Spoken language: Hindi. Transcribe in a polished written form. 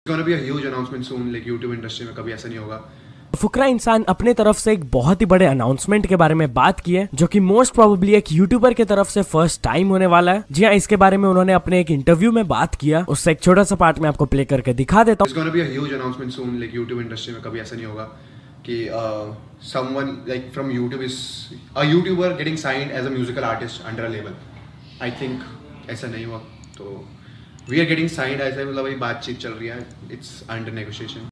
gonna be a huge announcement soon, like YouTube industry में कभी ऐसा नहीं होगा। फुकरा इंसान अपने तरफ से एक बहुत ही बड़े अनाउंसमेंट के बारे में बात की है, जो कि मोस्ट प्रोबेबली एक यूट्यूबर के तरफ से फर्स्ट टाइम होने वाला है। जी हाँ, इसके बारे में उन्होंने अपने एक इंटरव्यू में बात किया, उससे एक छोटा सा पार्ट में आपको प्ले करके दिखा देता हूँ। It's gonna be a huge announcement soon, like YouTube industry में कभी ऐसा नहीं होगा कि someone like from YouTube is a YouTuber getting signed as a musical artist under a label. I think ऐसा नहीं हुआ, तो we are getting signed, ऐसा मतलब अभी बातचीत चल रही है, it's under negotiation.